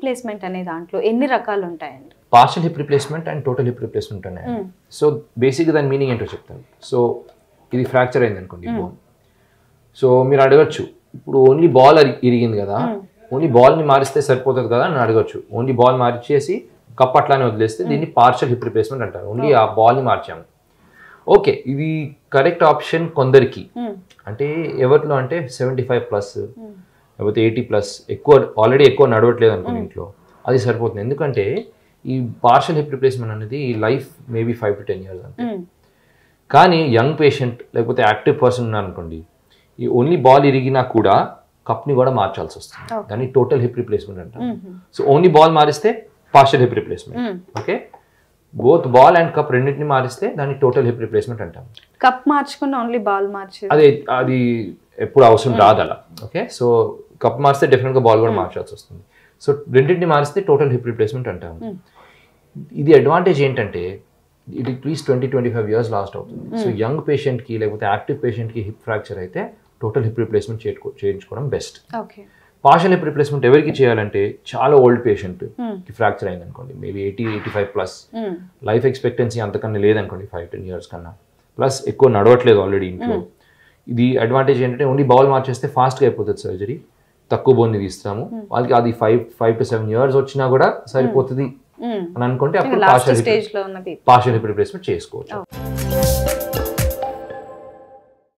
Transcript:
Replacement అనే దాంట్లో ఎన్ని రకాలు ఉంటాయండి? Partial hip replacement and total hip replacement ఉన్నాయి. సో బేసిక్గా దాని మీనింగ్ ఏంటో చెప్తాను. సో ఇది ఫ్రాక్చర్ అయింది అనుకోండి బోన్. సో మీరు అడగచ్చు, ఇప్పుడు ఓన్లీ బాల్ ఇరిగింది కదా, ఓన్లీ బాల్ని మారిస్తే సరిపోతుంది కదా అని అడగచ్చు. ఓన్లీ బాల్ మార్చేసి కప్ అట్లానే వదిలేస్తే దీన్ని పార్షియల్ హిప్ రిప్లేస్మెంట్ అంటారు. ఓన్లీ ఆ బాల్ని మార్చాము. ఓకే, ఇది కరెక్ట్ ఆప్షన్ కొందరికి. అంటే ఎవరిలో అంటే 75+ లేకపోతే 80+, ఆల్రెడీ ఎక్కువ నడవట్లేదు అనుకోండి ఇంట్లో, అది సరిపోతుంది. ఎందుకంటే ఈ పార్షియల్ హిప్ రిప్లేస్మెంట్ అనేది లైఫ్ మేబీ 5 to 10 years అంతే. కానీ యంగ్ పేషెంట్ లేకపోతే యాక్టివ్ పర్సన్ ఉన్నారు అనుకోండి, ఈ ఓన్లీ బాల్ ఇరిగినా కూడా కప్ని కూడా మార్చాల్సి వస్తుంది. దాన్ని టోటల్ హిప్ రిప్లేస్మెంట్ అంటారు. సో ఓన్లీ బాల్ మారిస్తే partial hip replacement. Okay, both ball and cup రెండింటిని మారిస్తే దాన్ని టోటల్ హిప్ రిప్లేస్మెంట్ అంటాం. కప్ మార్చుకుని ఓన్లీ బాల్ మార్చి అది ఎప్పుడు అవసరం రాదు అలా. ఓకే, సో కప్ మారిస్తే డెఫినెట్గా బాల్ కూడా మార్చాల్సి వస్తుంది. సో రెండింటిని మారిస్తే టోటల్ హిప్ రిప్లేస్మెంట్ అంటాం. ఇది అడ్వాంటేజ్ ఏంటంటే ఇది అట్లీస్ట్ 20-25 years లాస్ట్ అవుతుంది. సో యంగ్ పేషెంట్కి లేకపోతే యాక్టివ్ పేషెంట్కి హిప్ ఫ్రాక్చర్ అయితే టోటల్ హిప్ రిప్లేస్మెంట్ చేయించుకోవడం బెస్ట్. పార్షియల్ హిప్ రిప్లేస్మెంట్ ఎవరికి చేయాలంటే చాలా ఓల్డ్ పేషెంట్ కి ఫ్రాక్చర్ అయింది అనుకోండి, మేబీ 80-85+, లైఫ్ ఎక్స్పెక్టెన్సీ అంతకన్నా లేదనుకోండి 5-10 years కన్నా, ప్లస్ ఎక్కువ నడవట్లేదు ఆల్రెడీ ఇంట్లో. ఇది అడ్వాంటేజ్ ఏంటంటే ఓన్లీ బాల్ మార్చేస్తే ఫాస్ట్గా అయిపోతుంది సర్జరీ, తక్కువ బోన్ని తీస్తాము. వాళ్ళకి అది 5 to 7 years వచ్చినా కూడా సరిపోతుంది అని అనుకుంటే అప్పుడు పార్షియల్ హిప్ రిప్లేస్మెంట్ చేసుకోవచ్చు.